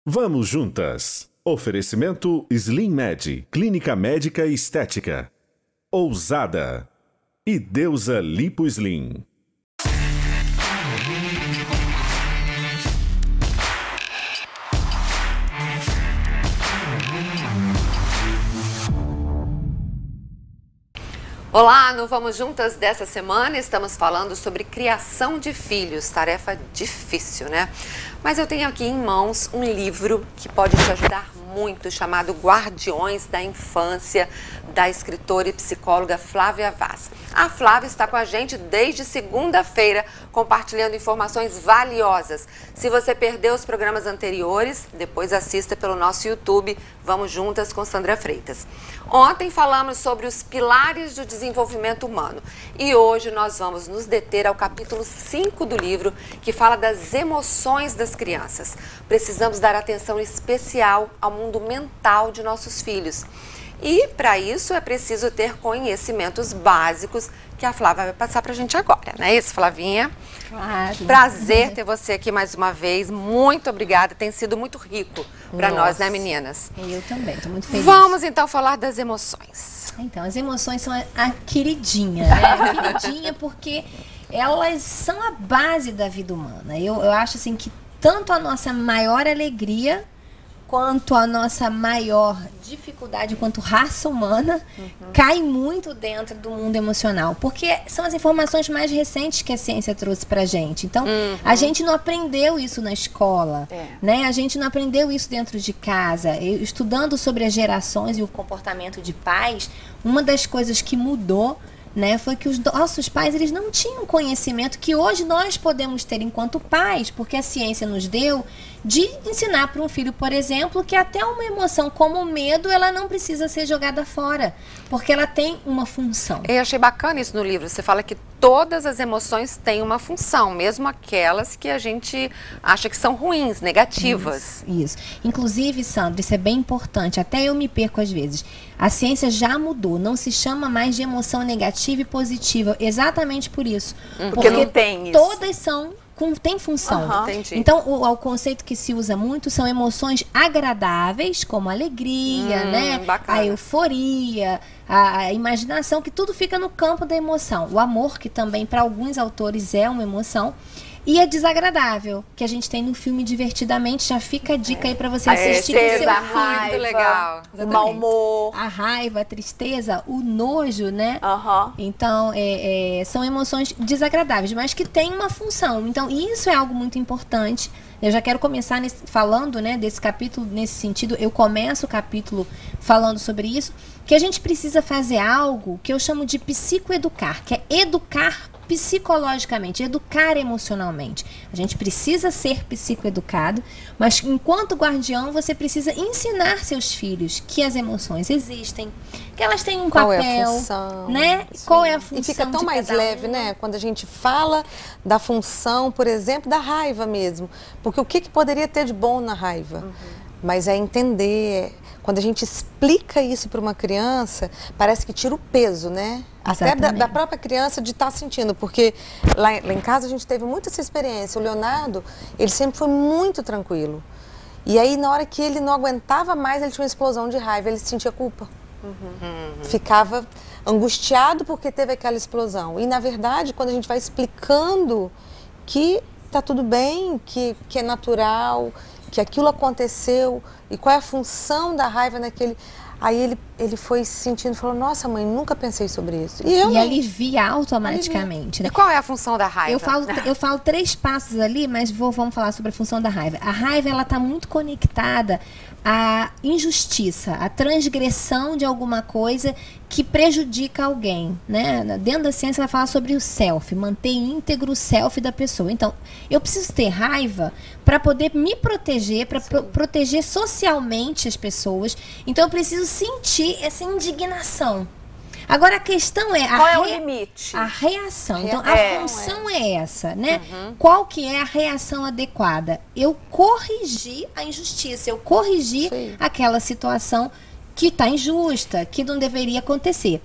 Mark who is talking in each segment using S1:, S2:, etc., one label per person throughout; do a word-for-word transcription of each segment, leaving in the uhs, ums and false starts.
S1: Vamos juntas. Oferecimento Slim Med, Clínica Médica e Estética. Ousada. E Deusa Lipo Slim.
S2: Olá, no Vamos Juntas dessa semana estamos falando sobre criação de filhos, tarefa difícil, né? Mas eu tenho aqui em mãos um livro que pode te ajudar muito, chamado Guardiões da Infância, da escritora e psicóloga Flávia Vaz. A Flávia está com a gente desde segunda-feira, compartilhando informações valiosas. Se você perdeu os programas anteriores, depois assista pelo nosso YouTube, Vamos Juntas com Sandra Freitas. Ontem falamos sobre os pilares do desenvolvimento humano e hoje nós vamos nos deter ao capítulo cinco do livro, que fala das emoções das crianças. Precisamos dar atenção especial ao mundo mental de nossos filhos. E, para isso, é preciso ter conhecimentos básicos que a Flávia vai passar para a gente agora, não é isso, Flavinha?
S3: Claro.
S2: Prazer ter você aqui mais uma vez. Muito obrigada. Tem sido muito rico para nós, né, meninas?
S3: Eu também, estou muito feliz.
S2: Vamos, então, falar das emoções.
S3: Então, as emoções são a, a queridinha, né? A queridinha porque elas são a base da vida humana. Eu, eu acho, assim, que tanto a nossa maior alegria quanto a nossa maior dificuldade quanto raça humana, uhum. cai muito dentro do mundo emocional, porque são as informações mais recentes que a ciência trouxe pra gente. Então, uhum. a gente não aprendeu isso na escola, é. né? A gente não aprendeu isso dentro de casa. Eu, estudando sobre as gerações e o comportamento de pais, uma das coisas que mudou, né, foi que os nossos pais, eles não tinham conhecimento que hoje nós podemos ter enquanto pais, porque a ciência nos deu de ensinar para um filho, por exemplo, que até uma emoção como o medo, ela não precisa ser jogada fora, porque ela tem uma função.
S2: Eu achei bacana isso no livro, você fala que todas as emoções têm uma função, mesmo aquelas que a gente acha que são ruins, negativas.
S3: Isso, isso. Inclusive, Sandra, isso é bem importante, até eu me perco às vezes. A ciência já mudou, não se chama mais de emoção negativa e positiva, exatamente por isso.
S2: Uhum. Porque, porque não tem isso.
S3: Todas são, com, tem função.
S2: Uhum.
S3: Então, o, o conceito que se usa muito são emoções agradáveis, como a alegria, hum, né?
S2: Bacana.
S3: A euforia, a, a imaginação, que tudo fica no campo da emoção. O amor, que também para alguns autores é uma emoção. E a desagradável, que a gente tem no filme Divertidamente, já fica a dica aí pra você assistir com seu filho.
S2: A raiva, muito legal.
S3: O mau humor. A raiva, a tristeza, o nojo, né?
S2: Uhum.
S3: Então, é, é, são emoções desagradáveis, mas que têm uma função. Então, isso é algo muito importante. Eu já quero começar nesse, falando, né, desse capítulo, nesse sentido. Eu começo o capítulo falando sobre isso, que a gente precisa fazer algo que eu chamo de psicoeducar, que é educar psicologicamente, educar emocionalmente. A gente precisa ser psicoeducado, mas enquanto guardião você precisa ensinar seus filhos que as emoções existem, que elas têm um
S4: Qual
S3: papel,
S4: é a função,
S3: né? Qual é a função?
S4: E fica tão
S3: de
S4: mais
S3: cada
S4: leve,
S3: um,
S4: né? Quando a gente fala da função, por exemplo, da raiva mesmo. Porque o que, que poderia ter de bom na raiva? Uhum. Mas é entender. Quando a gente explica isso para uma criança, parece que tira o peso, né? Exatamente. Até da, da própria criança de estar sentindo, porque lá, lá em casa a gente teve muito essa experiência. O Leonardo, ele sempre foi muito tranquilo. E aí, na hora que ele não aguentava mais, ele tinha uma explosão de raiva, ele sentia culpa. Uhum. Ficava angustiado porque teve aquela explosão. E, na verdade, quando a gente vai explicando que tá tudo bem, que, que é natural, que aquilo aconteceu e qual é a função da raiva naquele... Aí ele, ele foi se sentindo e falou, nossa mãe, nunca pensei sobre isso.
S3: E, eu e alivia automaticamente.
S2: Alivia.
S3: Né?
S2: E qual é a função da raiva?
S3: Eu falo, eu falo três passos ali, mas vou, vamos falar sobre a função da raiva. A raiva, ela está muito conectada à injustiça, à transgressão de alguma coisa que prejudica alguém, né? Dentro da ciência ela fala sobre o self, manter íntegro o self da pessoa. Então, eu preciso ter raiva para poder me proteger, para pro, proteger socialmente as pessoas. Então, eu preciso sentir essa indignação. Agora, a questão é...
S2: Qual
S3: a
S2: é o
S3: re...
S2: limite?
S3: A reação. Então,
S2: é,
S3: a função é, é essa, né?
S2: Uhum.
S3: Qual que é a reação adequada? Eu corrigir a injustiça, eu corrigir Sim. aquela situação que está injusta, que não deveria acontecer.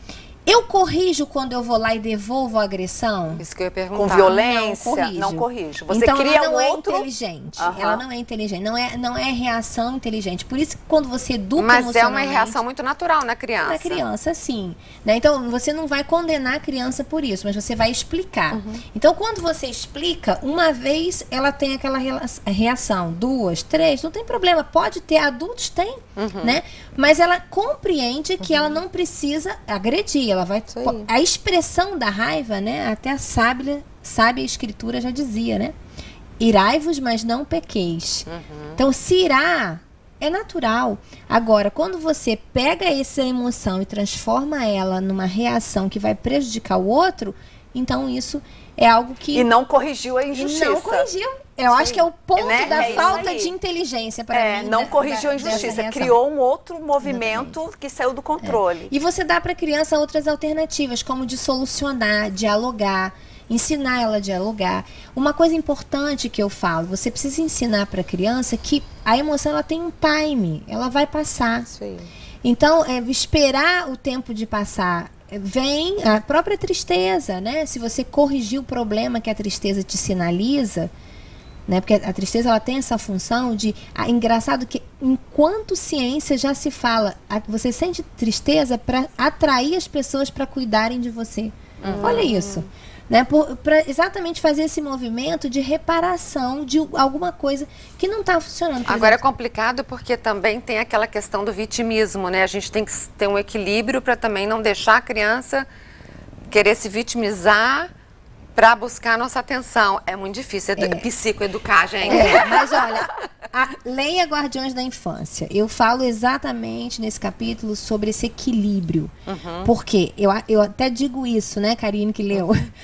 S3: Eu corrijo quando eu vou lá e devolvo a agressão?
S2: Isso que eu ia perguntar.
S5: Com violência,
S3: Não corrijo.
S5: não corrijo. Você
S3: então
S5: cria
S3: ela não
S5: um
S3: é
S5: outro...
S3: inteligente.
S5: Uhum.
S3: Ela não é inteligente. Não é, não é reação inteligente. Por isso que quando você educa
S2: Mas é uma
S3: emocionalmente...
S2: reação muito natural na criança.
S3: Na criança, sim. Né? Então, você não vai condenar a criança por isso, mas você vai explicar. Uhum. Então, quando você explica, uma vez ela tem aquela reação, duas, três, não tem problema. Pode ter, adultos têm, uhum. né? Mas ela compreende que uhum. ela não precisa agredir. Ela vai... A expressão da raiva, né? Até a sábia, sábia escritura já dizia, né? Irai-vos, mas não pequeis. Uhum. Então, se irar é natural. Agora, quando você pega essa emoção e transforma ela numa reação que vai prejudicar o outro, então isso é algo que...
S5: E não corrigiu a injustiça.
S3: E não corrigiu. Eu Sim. acho que é o ponto
S5: né?
S3: da
S5: é
S3: falta de inteligência para
S5: é,
S3: mim.
S5: Não
S3: da,
S5: corrigiu
S3: da,
S5: a injustiça, criou um outro movimento Exatamente. Que saiu do controle.
S3: É. E você dá para a criança outras alternativas, como de solucionar, dialogar, ensinar ela a dialogar. Uma coisa importante que eu falo, você precisa ensinar para a criança que a emoção ela tem um time, ela vai passar.
S4: Sim.
S3: Então, é, esperar o tempo de passar... Vem a própria tristeza, né? Se você corrigir o problema que a tristeza te sinaliza, né? Porque a tristeza ela tem essa função de... Ah, engraçado que enquanto ciência já se fala, a, você sente tristeza para atrair as pessoas para cuidarem de você. Uhum. Olha isso. Né? Para exatamente fazer esse movimento de reparação de alguma coisa que não está funcionando.
S2: Agora é complicado porque também tem aquela questão do vitimismo, né? A gente tem que ter um equilíbrio para também não deixar a criança querer se vitimizar para buscar a nossa atenção. É muito difícil é. psicoeducar, gente.
S3: É, mas olha, a Leia Guardiões da Infância. Eu falo exatamente nesse capítulo sobre esse equilíbrio. Uhum. Porque eu, eu até digo isso, né, Karine, que leu. Uhum.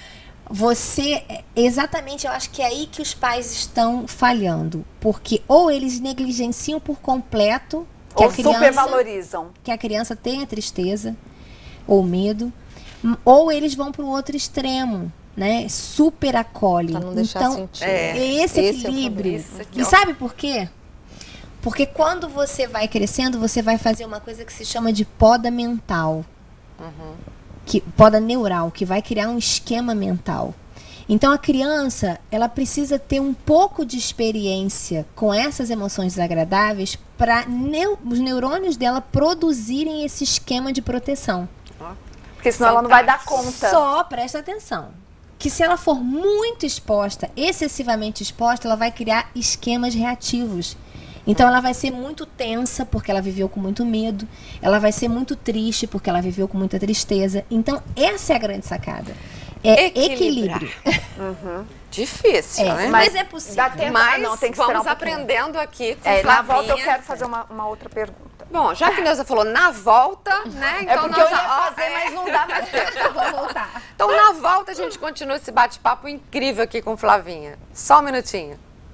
S3: Você, exatamente, eu acho que é aí que os pais estão falhando. Porque ou eles negligenciam por completo que
S5: ou
S3: a criança,
S5: supervalorizam.
S3: Que a criança tenha tristeza ou medo, ou eles vão para o outro extremo. Né? Super acolhe.
S4: Pra não deixar
S3: então,
S4: sentir.
S3: É, esse, esse equilíbrio. É e sabe por quê? Porque quando você vai crescendo, você vai fazer uma coisa que se chama de poda mental. Uhum. Que, poda neural, que vai criar um esquema mental. Então, a criança, ela precisa ter um pouco de experiência com essas emoções desagradáveis para neu os neurônios dela produzirem esse esquema de proteção.
S5: Porque senão ela não vai dar conta.
S3: Só presta atenção. Que se ela for muito exposta, excessivamente exposta, ela vai criar esquemas reativos. Então ela vai ser muito tensa, porque ela viveu com muito medo. Ela vai ser muito triste, porque ela viveu com muita tristeza. Então essa é a grande sacada. É equilíbrio.
S2: Uhum. Difícil,
S3: é,
S2: né?
S3: Mas, mas é possível.
S5: Dá tempo,
S2: mas
S5: não, tem que
S2: vamos
S5: um
S2: aprendendo aqui com
S5: é,
S2: Flavinha.
S5: Na volta eu quero fazer uma, uma outra pergunta.
S2: Bom, já que a Neuza falou na volta, né? Então
S5: é porque
S2: nós
S5: eu ia
S2: já,
S5: fazer, é. mas não dá mais tempo.
S3: Eu vou voltar.
S2: Então, na volta, a gente continua esse bate-papo incrível aqui com Flavinha. Só um minutinho.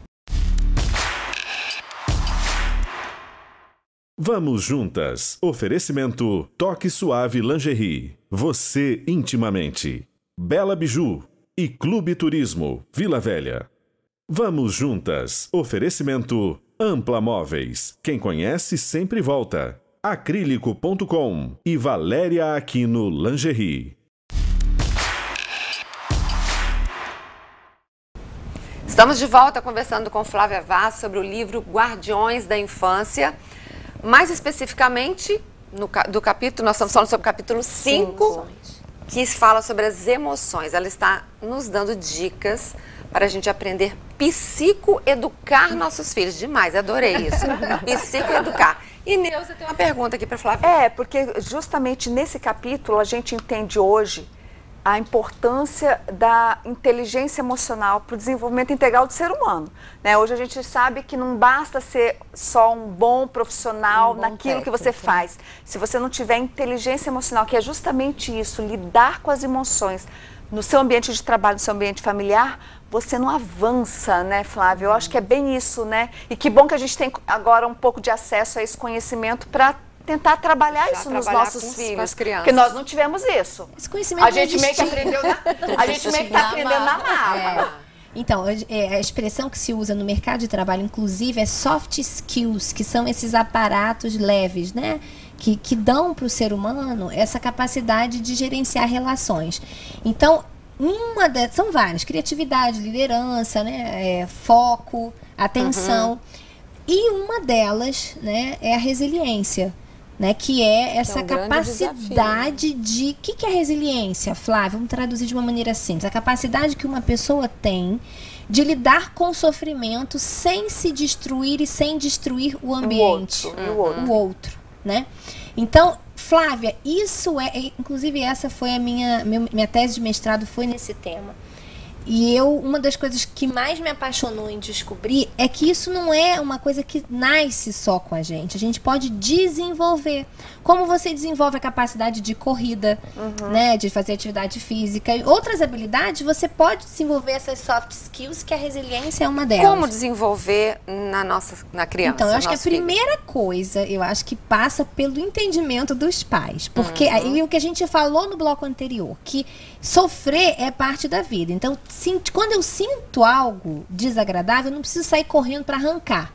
S1: Vamos juntas. Oferecimento Toque Suave Lingerie. Você intimamente. Bela Biju e Clube Turismo Vila Velha. Vamos juntas. Oferecimento Ampla Móveis. Quem conhece sempre volta. acrílico ponto com e Valéria Aquino Lingerie.
S2: Estamos de volta conversando com Flávia Vaz sobre o livro Guardiões da Infância. Mais especificamente, no, do capítulo, nós estamos falando sobre o capítulo cinco, que fala sobre as emoções. Ela está nos dando dicas para a gente aprender psicoeducar nossos filhos. Demais, adorei isso. Psicoeducar. E Neuza tem uma pergunta aqui para Flávia.
S5: É, porque justamente nesse capítulo a gente entende hoje a importância da inteligência emocional para o desenvolvimento integral do ser humano. Né? Hoje a gente sabe que não basta ser só um bom profissional um bom naquilo técnico, que você faz. Se você não tiver inteligência emocional, que é justamente isso, lidar com as emoções no seu ambiente de trabalho, no seu ambiente familiar, você não avança, né, Flávia? Eu acho que é bem isso, né? E que bom que a gente tem agora um pouco de acesso a esse conhecimento para tentar trabalhar Já isso trabalhar nos nossos com, filhos, com porque nós não tivemos isso.
S3: Esse conhecimento
S5: a gente meio que aprendeu na, a gente meio que tá aprendendo na marra.
S3: É. Então, a expressão que se usa no mercado de trabalho, inclusive, é soft skills, que são esses aparatos leves, né? Que, que dão para o ser humano essa capacidade de gerenciar relações. Então, uma de, são várias: criatividade, liderança, né? É, foco, atenção. Uhum. E uma delas, né, é a resiliência. Né, que é essa que é um capacidade de... O que, que é resiliência, Flávia? Vamos traduzir de uma maneira simples. A capacidade que uma pessoa tem de lidar com o sofrimento sem se destruir e sem destruir o ambiente.
S5: O outro. O outro.
S3: O outro, né? Então, Flávia, isso é... Inclusive, essa foi a minha... Minha tese de mestrado foi nesse tema. E eu, uma das coisas que mais me apaixonou em descobrir é que isso não é uma coisa que nasce só com a gente. A gente pode desenvolver. Como você desenvolve a capacidade de corrida, uhum. né, de fazer atividade física e outras habilidades, você pode desenvolver essas soft skills, que a resiliência é uma delas.
S2: Como desenvolver na nossa na criança?
S3: Então, eu acho que a
S2: filho.
S3: primeira coisa, eu acho que passa pelo entendimento dos pais. Porque uhum. aí o que a gente falou no bloco anterior, que sofrer é parte da vida. Então, quando eu sinto algo desagradável, eu não preciso sair correndo para arrancar.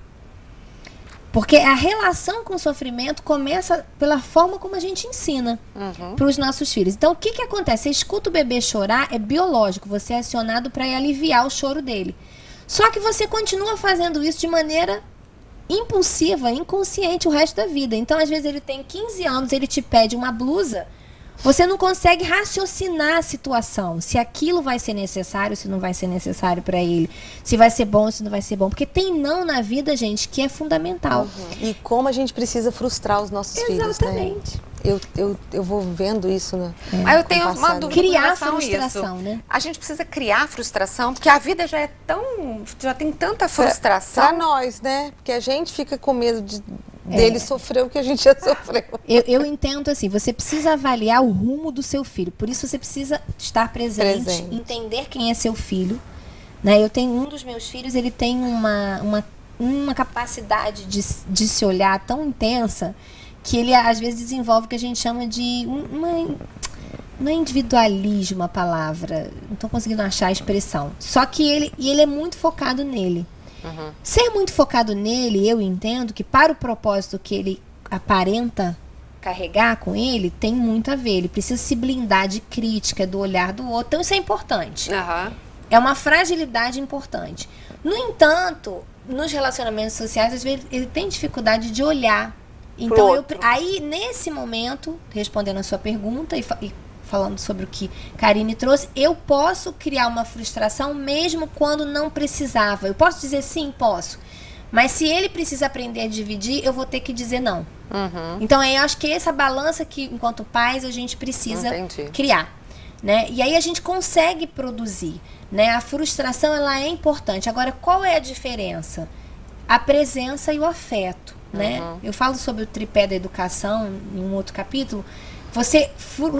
S3: Porque a relação com o sofrimento começa pela forma como a gente ensina uhum. para os nossos filhos. Então, o que, que acontece? Você escuta o bebê chorar, é biológico. Você é acionado para aliviar o choro dele. Só que você continua fazendo isso de maneira impulsiva, inconsciente o resto da vida. Então, às vezes, ele tem quinze anos, ele te pede uma blusa. Você não consegue raciocinar a situação, se aquilo vai ser necessário, se não vai ser necessário para ele, se vai ser bom, se não vai ser bom. Porque tem não na vida, gente, que é fundamental.
S4: Uhum. E como a gente precisa frustrar os nossos
S3: Exatamente.
S4: filhos, né? Eu, eu, eu vou vendo isso, né?
S2: É. Aí eu tenho uma dúvida.
S3: Criar frustração,
S2: isso.
S3: né?
S2: A gente precisa criar frustração, porque a vida já é tão... já tem tanta frustração.
S4: Para nós, né? Porque a gente fica com medo de... dele é. sofreu o que a gente já sofreu.
S3: Eu, eu entendo assim, você precisa avaliar o rumo do seu filho. Por isso você precisa estar presente, presente. entender quem é seu filho. Né? Eu tenho um dos meus filhos, ele tem uma, uma, uma capacidade de, de se olhar tão intensa que ele às vezes desenvolve o que a gente chama de uma... Não é individualismo a palavra, não estou conseguindo achar a expressão. Só que ele, e ele é muito focado nele. Uhum. Ser muito focado nele, eu entendo que para o propósito que ele aparenta carregar com ele, tem muito a ver. Ele precisa se blindar de crítica, do olhar do outro. Então isso é importante.
S2: Uhum.
S3: É uma fragilidade importante. No entanto, nos relacionamentos sociais, às vezes ele tem dificuldade de olhar. Então, eu, aí, nesse momento, respondendo a sua pergunta e, e falando sobre o que Karine trouxe, eu posso criar uma frustração mesmo quando não precisava. Eu posso dizer sim, posso. Mas se ele precisa aprender a dividir, eu vou ter que dizer não. Uhum. Então, eu acho que é essa balança que, enquanto pais, a gente precisa Entendi. criar. Né? E aí a gente consegue produzir. Né? A frustração, ela é importante. Agora, qual é a diferença? A presença e o afeto. Né? Uhum. Eu falo sobre o tripé da educação em um outro capítulo. Você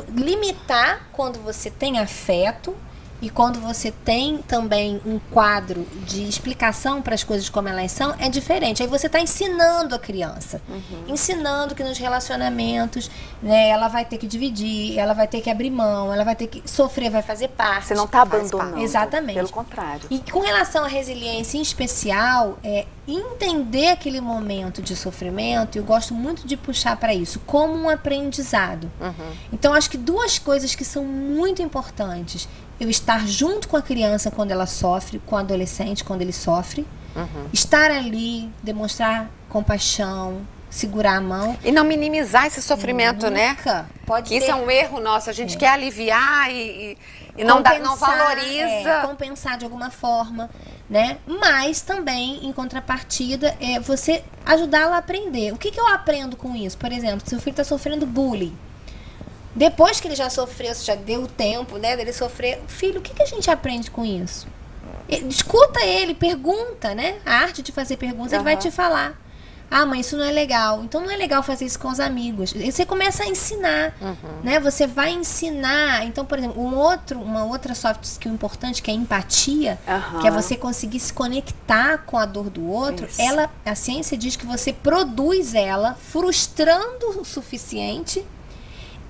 S3: limitar quando você tem afeto e quando você tem também um quadro de explicação para as coisas como elas são, é diferente. Aí você está ensinando a criança. Uhum. Ensinando que nos relacionamentos, né, ela vai ter que dividir, ela vai ter que abrir mão, ela vai ter que sofrer, vai fazer parte.
S5: Você não está abandonando.
S3: Exatamente.
S5: Pelo contrário.
S3: E com relação à resiliência em especial, é entender aquele momento de sofrimento, eu gosto muito de puxar para isso, como um aprendizado. Uhum. Então, acho que duas coisas que são muito importantes. Eu estar junto com a criança quando ela sofre, com o adolescente quando ele sofre. Uhum. Estar ali, demonstrar compaixão, segurar a mão.
S2: E não minimizar esse sofrimento,
S3: Nunca.
S2: né?
S3: Pode
S2: Isso
S3: ter...
S2: é um erro nosso. A gente é. quer aliviar e, e não, dá, não valoriza.
S3: É, compensar de alguma forma, né? Mas também, em contrapartida, é você ajudá-la a aprender. O que, que eu aprendo com isso? Por exemplo, seu filho está sofrendo bullying. Depois que ele já sofreu, já deu o tempo, né, dele sofrer, filho, o que, que a gente aprende com isso? Escuta ele, pergunta, né? A arte de fazer perguntas, uhum. ele vai te falar. Ah, mãe, isso não é legal. Então não é legal fazer isso com os amigos. E você começa a ensinar, uhum. né? Você vai ensinar. Então, por exemplo, um outro, uma outra soft skill importante, que é a empatia, uhum. que é você conseguir se conectar com a dor do outro. Isso. Ela, a ciência diz que você produz ela frustrando o suficiente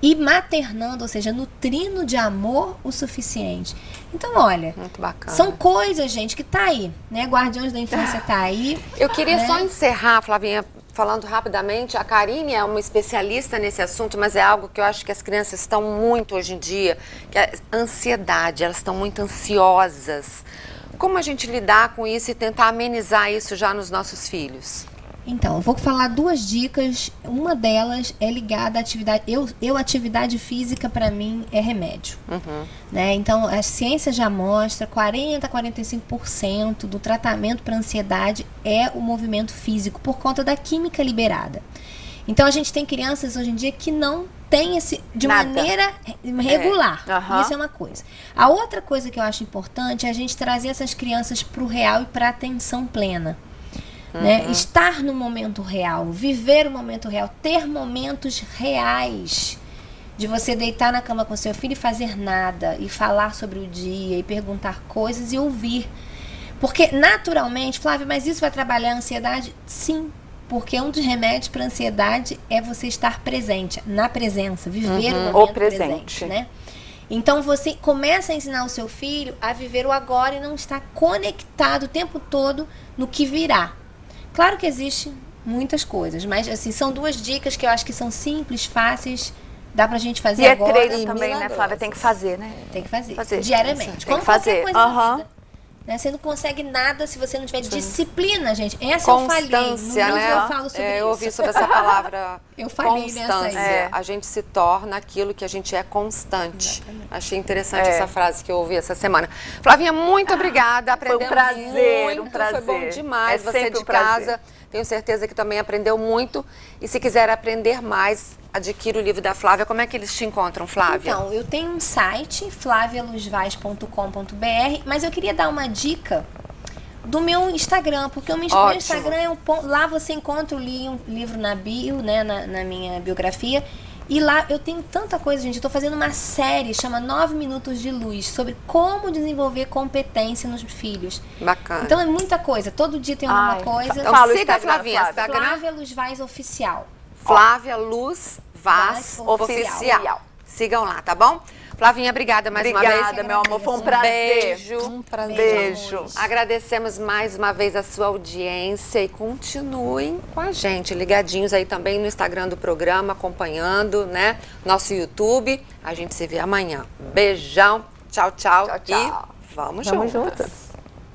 S3: e maternando, ou seja, nutrindo de amor o suficiente. Então, olha,
S2: muito bacana.
S3: São coisas, gente, que tá aí, né? Guardiões da Infância tá aí.
S2: Eu queria
S3: né?
S2: só encerrar, Flavinha, falando rapidamente. A Karine é uma especialista nesse assunto, mas é algo que eu acho que as crianças estão muito hoje em dia, que é a ansiedade, elas estão muito ansiosas. Como a gente lidar com isso e tentar amenizar isso já nos nossos filhos?
S3: Então, eu vou falar duas dicas. Uma delas é ligada à atividade. Eu, eu atividade física, para mim, é remédio.
S2: Uhum.
S3: Né? Então, a ciência já mostra quarenta a quarenta e cinco por cento do tratamento para ansiedade é o movimento físico, por conta da química liberada. Então, a gente tem crianças hoje em dia que não tem esse de
S5: Nada.
S3: maneira regular.
S5: É. Uhum.
S3: Isso é uma coisa. A outra coisa que eu acho importante é a gente trazer essas crianças para o real e para a atenção plena. Uhum. Né? Estar no momento real, viver o momento real, ter momentos reais de você deitar na cama com seu filho e fazer nada, e falar sobre o dia, e perguntar coisas e ouvir. Porque naturalmente, Flávia, mas isso vai trabalhar a ansiedade? Sim, porque um dos remédios para a ansiedade é você estar presente, na presença, viver
S5: Uhum.
S3: o momento
S5: O presente.
S3: presente, né? Então você começa a ensinar o seu filho a viver o agora e não estar conectado o tempo todo no que virá. Claro que existe muitas coisas, mas assim, são duas dicas que eu acho que são simples, fáceis, dá pra gente fazer
S5: E é
S3: agora.
S5: treino
S4: e
S5: também, né,
S4: milagrosas.
S5: Flávia? Tem que fazer, né?
S3: Tem que fazer,
S5: Fazer.
S3: diariamente.
S5: Tem
S3: Como
S5: que fazer.
S3: qualquer coisa
S5: Aham.
S3: na vida. Né? Você não consegue nada se você não tiver disciplina, gente. Essa eu falhei. No
S2: Constância,
S3: livro
S2: né?
S3: eu falo sobre
S2: É, eu
S3: isso.
S2: ouvi sobre essa palavra.
S3: Eu falei nessa aí.
S2: Constância.
S5: É.
S2: A gente se torna aquilo que a gente é constante.
S3: Exatamente.
S2: Achei interessante
S5: É.
S2: essa frase que eu ouvi essa semana. Flavinha, muito obrigada.
S5: Foi um
S2: Aprendemos
S5: prazer,
S2: muito.
S5: um prazer.
S2: Foi bom demais.
S5: É
S2: Você
S5: sempre
S2: de
S5: um prazer.
S2: casa, tenho certeza que também aprendeu muito. E se quiser aprender mais, adquira o livro da Flávia. Como é que eles te encontram, Flávia?
S3: Então, eu tenho um site, flávia luz vaz ponto com ponto b r, mas eu queria dar uma dica do meu Instagram, porque o meu
S2: Ótimo.
S3: Instagram é um ponto, lá você encontra o li, um livro na bio, né, na, na minha biografia, e lá eu tenho tanta coisa, gente. Eu tô fazendo uma série, chama Nove Minutos de Luz, sobre como desenvolver competência nos filhos.
S2: Bacana.
S3: Então é muita coisa, todo dia tem alguma
S5: Ai,
S3: coisa.
S2: então
S5: Fala o
S2: siga a
S5: Instagram,
S2: Flavinha.
S5: Flávia.
S2: Instagram,
S3: Flávia Luz Vaz Oficial.
S2: Flávia Luz Vaz
S3: Vaz
S2: Oficial.
S5: Oficial.
S2: Sigam lá, tá bom? Flavinha, obrigada mais uma vez.
S5: Obrigada, meu amor. Foi um prazer.
S2: Beijo.
S4: Um prazer.
S5: Beijo.
S2: Agradecemos mais uma vez a sua audiência e continuem com a gente, ligadinhos aí também no Instagram do programa, acompanhando, né? Nosso YouTube. A gente se vê amanhã. Beijão. Tchau, tchau.
S5: Tchau, tchau.
S2: E vamos,
S5: Vamos
S2: juntas.
S5: juntas.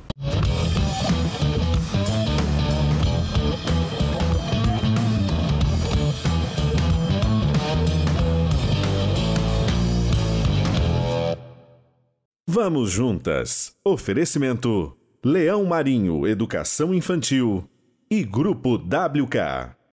S1: Vamos juntas. Oferecimento: Leão Marinho Educação Infantil e Grupo W K.